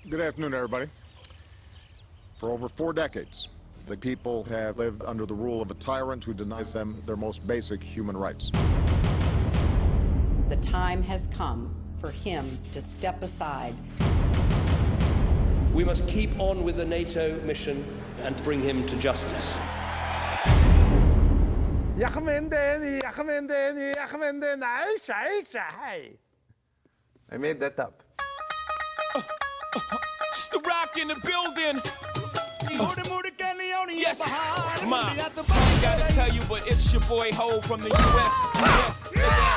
Good afternoon, everybody. For over 4 decades, the people have lived under the rule of a tyrant who denies them their most basic human rights. The time has come for him to step aside. We must keep on with the NATO mission and bring him to justice. I made that up. It's the Rock in the building. Yes, Ma. I ain't gotta tell you, but it's your boy Ho from the US.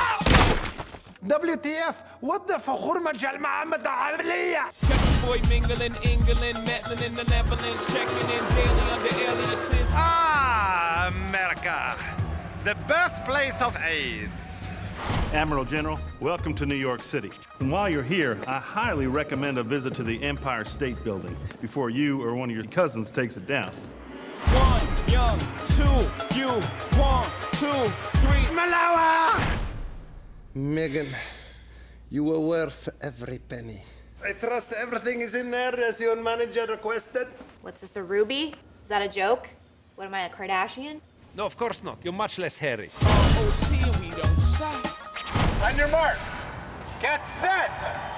WTF? What the فخور Muhammad Ali? Catch your boy mingling, England, meddling in the Netherlands, checking in daily under aliases. Ah, America, the birthplace of AIDS. Admiral General, welcome to New York City. And while you're here, I highly recommend a visit to the Empire State Building before you or one of your cousins takes it down. 1, young, 2, you, 1, 2, 3. Malawa! Megan, you were worth every penny. I trust everything is in there as your manager requested. What's this, a ruby? Is that a joke? What am I, a Kardashian? No, of course not. You're much less hairy. Oh, see, we don't stop. On your marks. Get set.